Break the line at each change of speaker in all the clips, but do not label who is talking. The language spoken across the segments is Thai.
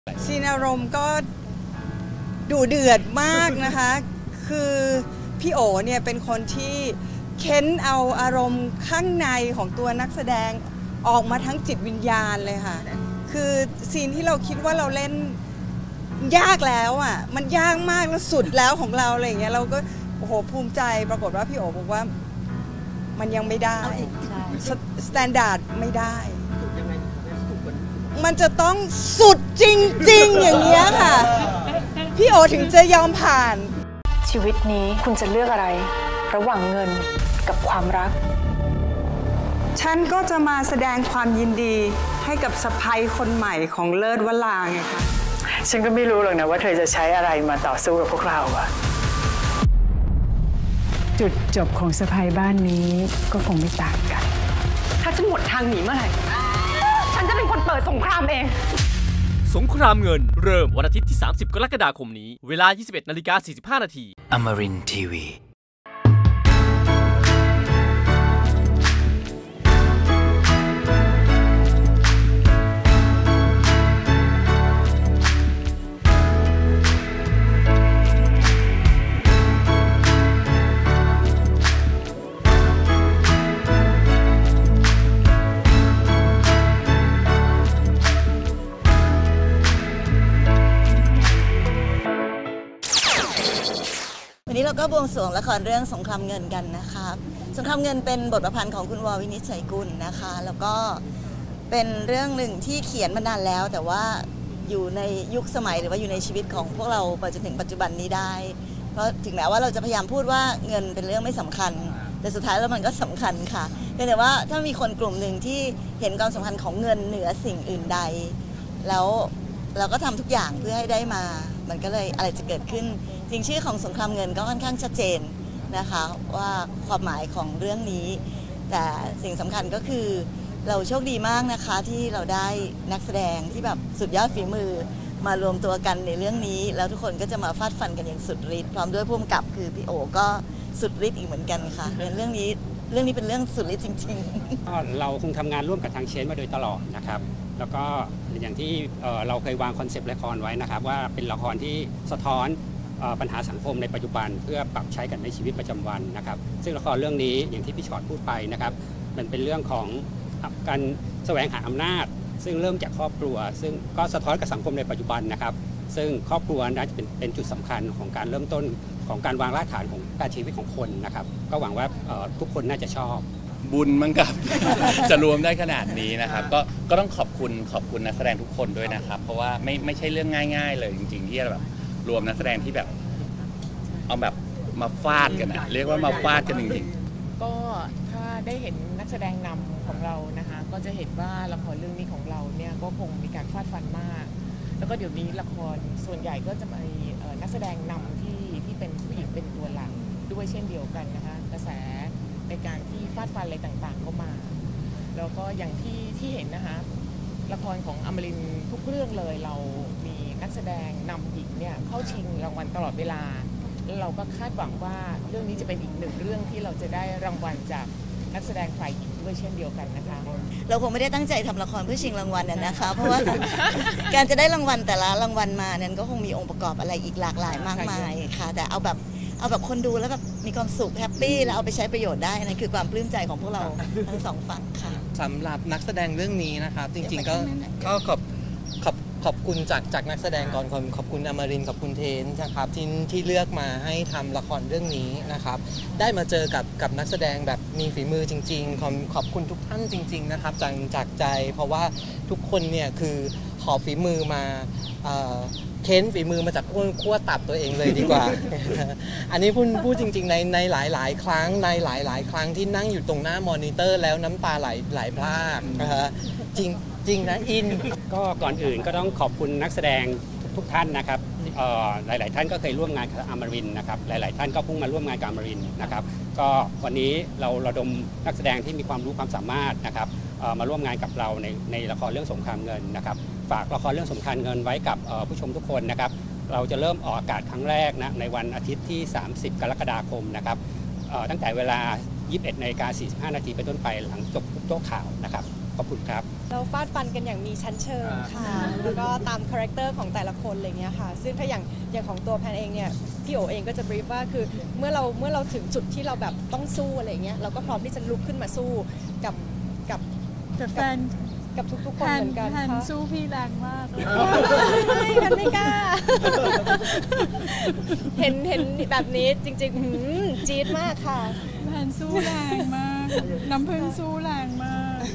ซีนอารมณ์ก็ดุเดือดมากนะคะคือพี่โอเนี่ยเป็นคนที่เค้นเอาอารมณ์ข้างในของตัวนักแสดงออกมาทั้งจิตวิญญาณเลยค่ะคือซีนที่เราคิดว่าเราเล่นยากแล้วอ่ะมันยากมากแล้วสุดแล้วของเราอะไรอย่างเงี้ยเราก็โอ้โหภูมิใจปรากฏว่าพี่โอบอกว่ามันยังไม่ได้สแตนดาร์ดไม่ได้มันจะต้องสุดจริงๆอย่างเงี้ยค่ะพี่โอถึงจะยอมผ่าน
ชีวิตนี้คุณจะเลือกอะไรระหว่างเงินกับความรัก
ฉันก็จะมาแสดงความยินดีให้กับสะใภ้คนใหม่ของเลิศวลาไงคะ
ฉันก็ไม่รู้หรอกนะว่าเธอจะใช้อะไรมาต่อสู้กับพวกเราอะจุดจบของสะใภ้บ้านนี้ก็คงไม่ต่างกันถ้าฉันหมดทางหนีเมื่อไหร่ฉันจะเป็นคนเปิดสงครามเอง
สงครามเงินเริ่มวันอาทิตย์ที่30 กรกฎาคมนี้เวลา 21:45 น.
Amarin Tiwi
วันนี้เราก็บวงสรวงละครเรื่องสงครามเงินกันนะคะสงครามเงินเป็นบทประพันธ์ของคุณววินิจฉัยกุลนะคะแล้วก็เป็นเรื่องหนึ่งที่เขียนมานานแล้วแต่ว่าอยู่ในยุคสมัยหรือว่าอยู่ในชีวิตของพวกเราไปจนถึงปัจจุบันนี้ได้เพราะถึงแม้ว่าเราจะพยายามพูดว่าเงินเป็นเรื่องไม่สำคัญแต่สุดท้ายแล้วมันก็สำคัญค่ะเพียงแต่ว่าถ้ามีคนกลุ่มหนึ่งที่เห็นความสำคัญของเงินเหนือสิ่งอื่นใดแล้วเราก็ทำทุกอย่างเพื่อให้ได้มามันก็เลยอะไรจะเกิดขึ้นจริงชื่อของสงครามเงินก็ค่อนข้างชัดเจนนะคะว่าความหมายของเรื่องนี้แต่สิ่งสำคัญก็คือเราโชคดีมากนะคะที่เราได้นักแสดงที่แบบสุดยอดฝีมือมารวมตัวกันในเรื่องนี้แล้วทุกคนก็จะมาฟาดฟันกันอย่างสุดฤทธิ์พร้อมด้วยผู้กำกับคือพี่โอก็สุดฤทธิ์อีกเหมือนกันค่ะเรื่องนี้เป็นเรื่องสุดฤทธิ์จริง
ๆเราคงทำงานร่วมกับทางเชนมาโดยตลอดนะครับแล้วก็อย่างที่เราเคยวางคอนเซปต์ละครไว้นะครับว่าเป็นละครที่สะท้อนปัญหาสังคมในปัจจุบันเพื่อปรับใช้กันในชีวิตประจำวันนะครับซึ่งละครเรื่องนี้อย่างที่พี่ชอตพูดไปนะครับมันเป็นเรื่องของการแสวงหาอำนาจซึ่งเริ่มจากครอบครัวซึ่งก็สะท้อนกับสังคมในปัจจุบันนะครับซึ่งครอบครัวน่าจะเป็นจุดสำคัญของการเริ่มต้นของการวางรากฐานของการชีวิตของคนนะครับก็หวังว่าทุกคนน่าจะชอบ
บุญมั้งครับจะรวมได้ขนาดนี้นะครับก็ต้องขอบคุณนักแสดงทุกคนด้วยนะครับเพราะว่าไม่ใช่เรื่องง่ายๆเลยจริงๆที่จะแบบรวมนักแสดงที่แบบเอาแบบมาฟาดกันนะเรียกว่ามาฟาดกันจริง
ๆก็ถ้าได้เห็นนักแสดงนำของเรานะคะก็จะเห็นว่าละครเรื่องนี้ของเราเนี่ยก็คงมีการฟาดฟันมากแล้วก็เดี๋ยวนี้ละครส่วนใหญ่ก็จะมีนักแสดงนำที่เป็นผู้หญิงเป็นตัวหลักด้วยเช่นเดียวกันนะคะกระแสในการที่ฟาดฟันอะไรต่างๆก็มาแล้วก็อย่างที่เห็นนะคะละครของอมรินทร์ทุกเรื่องเลยเรามีนักแสดงนำหญิงเนี่ยเข้าชิงรางวัลตลอดเวลาแล้วเราก็คาดหวังว่าเรื่องนี้จะเป็นอีกหนึ่งเรื่องที่เราจะได้รางวัลจากนักแสดงฝ่ายหญิงด้วยเช่นเดียวกันนะคะ
เราคงไม่ได้ตั้งใจทำละครเพื่อชิงรางวัลนะคะเพราะว่า การจะได้รางวัลแต่ละรางวัลมานั้นก็คงมีองค์ประกอบอะไรอีกหลากหลายมากมายค่ะแต่เอาแบบคนดูแล้วแบบมีความสุขแฮปปี้แล้วเอาไปใช้ประโยชน์ได้นั่นคือความปลื้มใจของพวกเราทั้งสองฝั่งค่ะ
สำหรับนักแสดงเรื่องนี้นะครับจริงๆก็ขอบคุณจากนักแสดงก่อนขอบคุณอมรินทร์ขอบคุณเทนนะครับที่เลือกมาให้ทำละครเรื่องนี้นะครับได้มาเจอกับนักแสดงแบบมีฝีมือจริงๆขอบคุณทุกท่านจริงๆนะครับจากใจเพราะว่าทุกคนเนี่ยคือขอฝีมือมาเค้นฝีมือมาจากขั้วตับตัวเองเลยดีกว่า อันนี้พูดจริงๆในหลายๆครั้งในหลายๆครั้งที่นั่งอยู่ตรงหน้ามอนิเตอร์แล้วน้ำตาไหลพรากนะฮะจริงนะอิน
ก็ก่อนอื่นก็ต้องขอบคุณนักแสดงทุกท่านนะครับหลายๆท่านก็เคยร่วมงานกับอมรินทร์นะครับหลายๆท่านก็เพิ่งมาร่วมงานกับอมรินทร์นะครับก็วันนี้เราระดมนักแสดงที่มีความรู้ความสามารถนะครับมาร่วมงานกับเราในละครเรื่องสงครามเงินนะครับฝากละครเรื่องสงครามเงินไว้กับผู้ชมทุกคนนะครับเราจะเริ่มออกอากาศครั้งแรกนะในวันอาทิตย์ที่30 กรกฎาคมนะครับตั้งแต่เวลา 21:45 น.เป็นต้นไปหลังจบทุกโต๊ะข่าวนะครับขอบคุณครับ
เราฟาดฟันกันอย่างมีชั้นเชิงค่ะ แล้วก็ตามคาแรคเตอร์ของแต่ละคนอะไรเงี้ยค่ะซึ่งถ้าอย่างของตัวแพนเองเนี่ยพี่โอเองก็จะบรีฟว่าคือเมื่อเราถึงจุดที่เราแบบต้องสู้อะไรเงี้ยเราก็พร้อมที่จะลุกขึ้นมาสู้กับ
แต่แฟน
กับทุกๆคนเหมือนกัน
แพน
ค่ะ
สู้พี่แรงมากเลย
แพนไม่กล้า เห็นแบบนี้จริงๆจี๊ดมากค่ะ
แพนสู้แรงมาก น้ำพึ่งสู้แรงมาก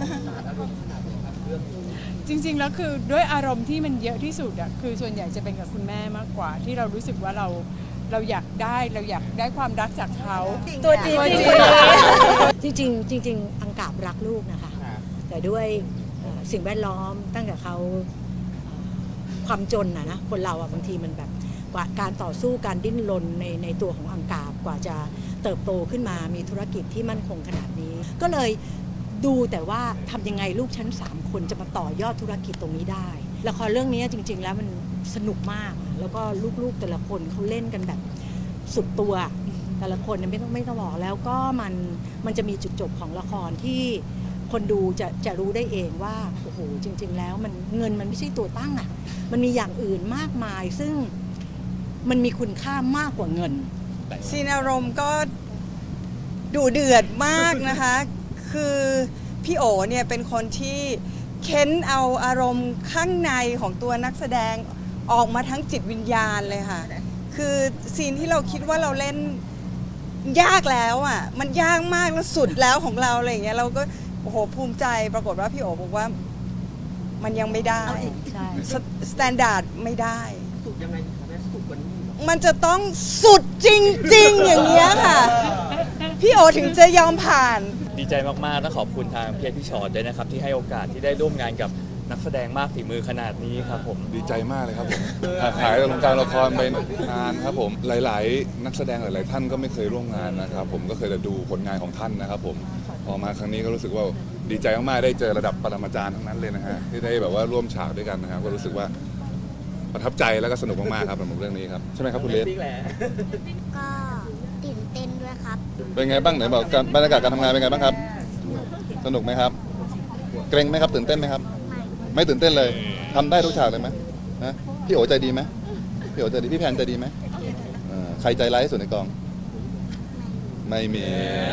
จริงๆแล้วคือด้วยอารมณ์ที่มันเยอะที่สุดอะคือส่วนใหญ่จะเป็นกับคุณแม่มากกว่า ที่เรารู้สึกว่าเราอยากได้ความรักจากเขา
ตัวจี๊ด
จริงอังกาบรักลูกนะคะ แต่ด้วยสิ่งแวดล้อมตั้งแต่เขาความจนนะคนเราบางทีมันแบบกว่าการต่อสู้การดิ้นรนในตัวของอังกาบกว่าจะเติบโตขึ้นมามีธุรกิจที่มั่นคงขนาดนี้ ก็เลยดูแต่ว่าทำยังไงลูกชั้น3คนจะมาต่อยอดธุรกิจตรงนี้ได้ละครเรื่องนี้จริงๆแล้วมันสนุกมากแล้วก็ลูกๆแต่ละคนเขาเล่นกันแบบสุดตัวแต่ละคนไม่ต้องบอกแล้วก็มันจะมีจุดจบของละครที่คนดูจะรู้ได้เองว่าโอ้โหจริงๆแล้วเงินมันไม่ใช่ตัวตั้งอ่ะมันมีอย่างอื่นมากมายซึ่งมันมีคุณค่ามากกว่าเงิน
ซีนอารมณ์ก็ดุเดือดมากนะคะ คือพี่โอเนี่ยเป็นคนที่เค้นเอาอารมณ์ข้างในของตัวนักแสดงออกมาทั้งจิตวิญญาณเลยค่ะ คือซีนที่เราคิดว่าเราเล่นยากแล้วอ่ะมันยากมากแล้วสุดแล้วของเราอะไรอย่างเงี้ยเราก็โอ้โหภูมิใจปรากฏว่าพี่โอบอกว่ามันยังไม่ได้สแตนดาร์ดไม่ได้สุดยังไงคะแม่สุดกว่านี้มันจะต้องสุดจริงๆอย่างเงี้ยค่ะพี่โอถึงจะยอมผ่าน
ดีใจมากๆต้องขอบคุณทางพี่ชอตด้วยนะครับที่ให้โอกาสที่ได้ร่วมงานกับนักแสดงมากฝีมือขนาดนี้ครับผม
ดีใจมากเลยครับผมถ่ายวงการละครไปนานครับผมหลายๆนักแสดงหลายๆท่านก็ไม่เคยร่วมงานนะครับผมก็เคยจะดูผลงานของท่านนะครับผมพอมาครั้งนี้ก็รู้สึกว่าดีใจมากๆได้เจอระดับปรมาจารย์ทั้งนั้นเลยนะฮะที่ได้แบบว่าร่วมฉากด้วยกันนะครับก็รู้สึกว่าประทับใจแล้วก็สนุกมากๆครับสำหรับเรื่องนี้ครับใช่ไหมครับคุณเลส
ก็ตื่นเต้นด้วยครับ
เป็นไงบ้างไหนบอกบรรยากาศการทำงานเป็นไงบ้างครับสนุกไหมครับเกรงไหมครับตื่นเต้นไหมครับไม่ตื่นเต้นเลยทำได้ทุกฉากเลยไหมนะพี่โอใจดีไหมพี่โอใจดีพี่แพนใจดีไหมใครใจร้ายที่สุดในกองไม่มี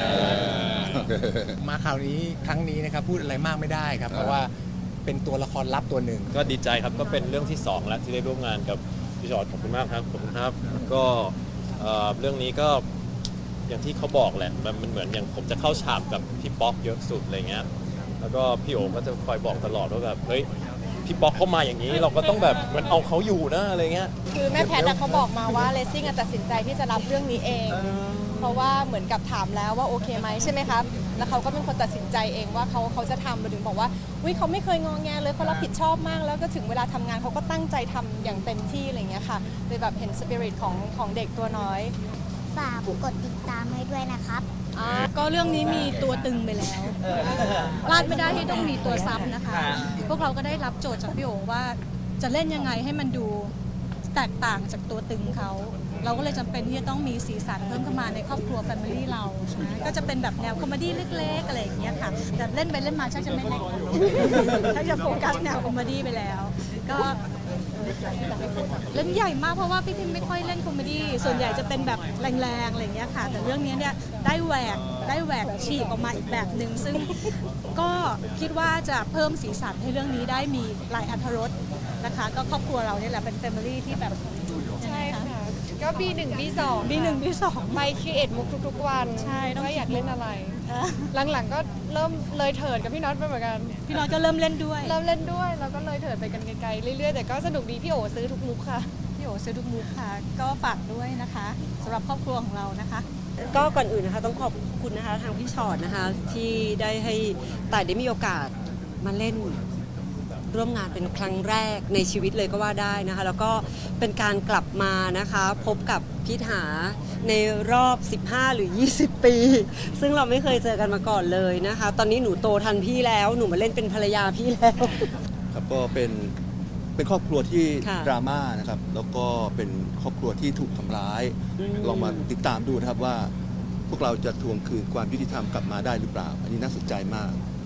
มาคราวนี้ครั้งนี้นะครับพูดอะไรมากไม่ได้ครับเพราะว่าเป็นตัวละครลับตัวหนึ่ง
ก็ดีใจครับก็เป็นเรื่องที่2แล้วที่ได้ร่วมงานกับพี่ชอตขอบคุณมากครับขอบคุณครับก็เรื่องนี้ก็อย่างที่เขาบอกแหละมันเหมือนอย่างผมจะเข้าฉากกับพี่ป๊อกเยอะสุดอะไรเงี้ยแล้วก็พี่โอก็จะคอยบอกตลอดว่าแบบเฮ้ยพี่ป๊อกเข้ามาอย่างนี้เราก็ต้องแบบมันเอาเขาอยู่นะอะไรเงี้ย
คือแม่แพทย์เขาบอกมาว่าเลสซิ่งตัดสินใจที่จะรับเรื่องนี้เองเพราะว่าเหมือนกับถามแล้วว่าโอเคไหมใช่ไหมครับแล้วเขาก็เป็นคนตัดสินใจเองว่าเขาจะทำเราถึงบอกว่าเขาไม่เคยงอแงเลยเขารับผิดชอบมากแล้วก็ถึงเวลาทำงานเขาก็ตั้งใจทำอย่างเต็มที่อะไรเงี้ยค่ะเลยแบบเห็นสปิริตของเด็กตัวน้อย
ฝากกดติดตามให้ด้วยนะครับ
ก็เรื่องนี้มีตัวตึงไปแล้วพลาดไม่ได้ที่ต้องมีตัวซับนะคะพวกเราก็ได้รับโจทย์จากพี่โอว่าจะเล่นยังไงให้มันดูแตกต่างจากตัวตึงเขาเราก็เลยจำเป็นที่จะต้องมีสีสันเพิ่มเข้ามาในครอบครัวแฟมิลี่เรานะก็จะเป็นแบบแนวคอมเมดี้เล็กๆอะไรอย่างเงี้ยค่ะแต่เล่นไปเล่นมาชักจะไม่เล็กชักจะโฟกัสแนวคอมเมดี้ไปแล้วก็เล่นใหญ่มากเพราะว่าพี่พิมไม่ค่อยเล่นคอมเมดี้ส่วนใหญ่จะเป็นแบบแรงๆอะไรอย่างเงี้ยค่ะแต่เรื่องนี้เนี่ยได้แหวกฉีกออกมาอีกแบบหนึ่งซึ่งก็คิดว่าจะเพิ่มสีสันให้เรื่องนี้ได้มีหลายอรรถรสนะคะก็ครอบครัวเราเนี่ยแหละเป็นแฟมิลี่ที่แบบ
ใช่ค่ะก็ B1 B2 ไปครีเอทมุกทุกๆวัน
ใช่
ว่าอยากเล่นอะไรหลังๆก็เริ่มเลยเถิดกับพี่น็อตไปเหมือนกัน
พี่น็อตก็เริ่มเล่นด้วย
แล้วก็เลยเถิดไปกันไกลๆเรื่อยๆแต่ก็สนุกดีพี่โอซื้อทุกมุกค่ะ
พี่โอซื้อทุกมุกค่ะก็ฝากด้วยนะคะสำหรับครอบครัวของเรานะคะ
ก็ก่อนอื่นนะคะต้องขอบคุณนะคะทางพี่ชอตนะคะที่ได้ให้ต่ายได้มีโอกาสมาเล่นร่วมงานเป็นครั้งแรกในชีวิตเลยก็ว่าได้นะคะแล้วก็เป็นการกลับมานะคะพบกับพี่ถาในรอบ15หรือ20ปีซึ่งเราไม่เคยเจอกันมาก่อนเลยนะคะตอนนี้หนูโตทันพี่แล้วหนูมาเล่นเป็นภรรยาพี่แล้ว
ครับก็เป็นครอบครัวที่ดราม่านะครับแล้วก็เป็นครอบครัวที่ถูกทำร้ายลองมาติดตามดูนะครับว่าพวกเราจะทวงคืนความยุติธรรมกลับมาได้หรือเปล่าอันนี้น่าสนใจมาก